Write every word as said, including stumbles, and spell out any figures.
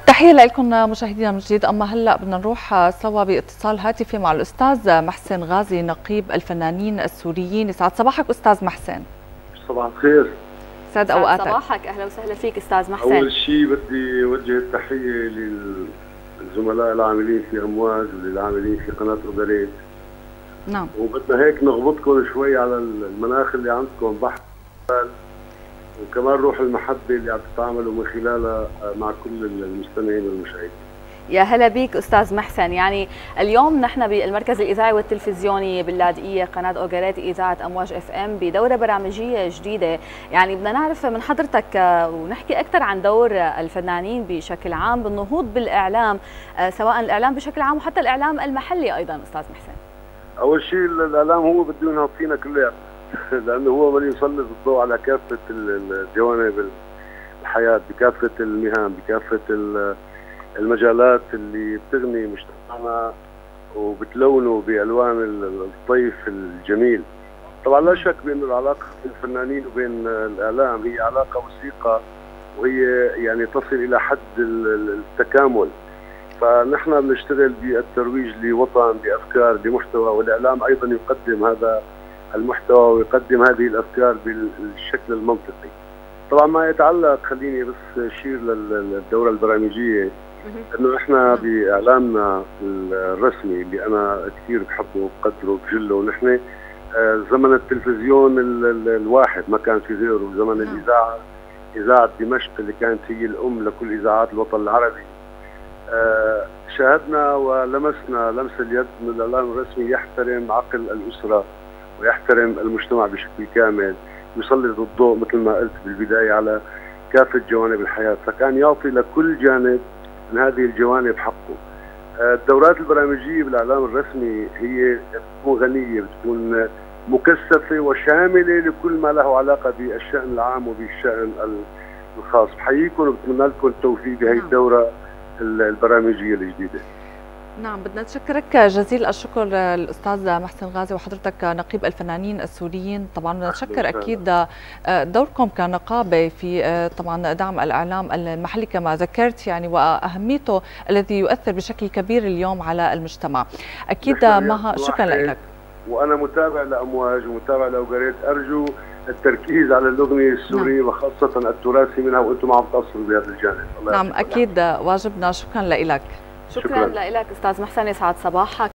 تحية لكم مشاهدينا من جديد. أما هلأ بدنا نروح سوا باتصال هاتفي مع الأستاذ محسن غازي نقيب الفنانين السوريين. يسعد صباحك أستاذ محسن. صباح الخير. سعد أوقاتك. صباحك، أهلا وسهلا فيك أستاذ محسن. أول شيء بدي أوجه التحية للزملاء العاملين في أمواج وللعاملين في قناة أوبريت. نعم. وبدنا هيك نغبطكم شوي على المناخ اللي عندكم، بحث وكمان روح المحبة اللي عم تتعاملوا من خلالها مع كل المستمعين والمشاهدين. يا هلا بيك أستاذ محسن. يعني اليوم نحن بالمركز الإذاعي والتلفزيوني باللاذقية قناة أوغريت إذاعة أمواج اف ام بدورة برامجية جديدة. يعني بدنا نعرف من حضرتك ونحكي أكثر عن دور الفنانين بشكل عام بالنهوض بالإعلام، سواء الإعلام بشكل عام وحتى الإعلام المحلي أيضا أستاذ محسن. أول شيء الإعلام هو بده ينهضينا كلنا لأنه هو من يسلط الضوء على كافة الجوانب الحياة بكافة المهام بكافة المجالات اللي بتغني مجتمعنا وبتلونه بألوان الطيف الجميل. طبعا لا شك بأن العلاقة بين الفنانين وبين الإعلام هي علاقة وثيقة، وهي يعني تصل إلى حد التكامل. فنحن بنشتغل بالترويج لوطن بأفكار بمحتوى، والإعلام أيضا يقدم هذا المحتوى ويقدم هذه الأفكار بالشكل المنطقي. طبعا ما يتعلق، خليني بس أشير للدورة البرامجية، انه احنا باعلامنا الرسمي اللي انا كثير بحبه وبقدره وبجله، ونحن زمن التلفزيون الواحد ما كان في غيره، زمن الاذاعه اذاعه دمشق اللي كانت هي الام لكل اذاعات الوطن العربي. شاهدنا ولمسنا لمس اليد من الاعلام الرسمي يحترم عقل الاسره ويحترم المجتمع بشكل كامل، يسلط الضوء مثل ما قلت بالبدايه على كافه جوانب الحياه، فكان يعطي لكل جانب من هذه الجوانب حقه. الدورات البرامجيه بالاعلام الرسمي هي بتكون غنيه، بتكون مكثفه وشامله لكل ما له علاقه بالشان العام وبالشان الخاص. بحييكم وبتمنى لكم التوفيق بهي الدوره البرامجيه الجديده. نعم، بدنا نشكرك جزيل الشكر الأستاذ محسن غازي وحضرتك نقيب الفنانين السوريين. طبعا بدنا نشكر أكيد دوركم كنقابة في طبعا دعم الإعلام المحلي كما ذكرت، يعني وأهميته الذي يؤثر بشكل كبير اليوم على المجتمع. أكيد ما شكرا لك. وأنا متابع لأمواج ومتابع لأوغريت، أرجو التركيز على الأغنية السورية نعم. وخاصة التراثي منها، وأنتم عم تصلوا بهذا الجانب. نعم أكيد واجبنا. شكرا لك. شكرا, شكرا لك أستاذ محسن، يسعد صباحك.